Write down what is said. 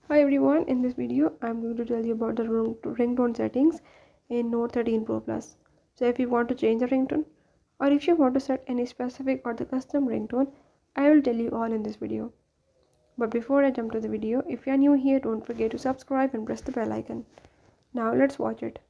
Hi everyone, in this video I'm going to tell you about the ringtone settings in Note 13 Pro Plus. So if you want to change the ringtone or if you want to set any specific or the custom ringtone, I will tell you all in this video. But before I jump to the video, if you are new here, don't forget to subscribe and press the bell icon. Now let's watch it.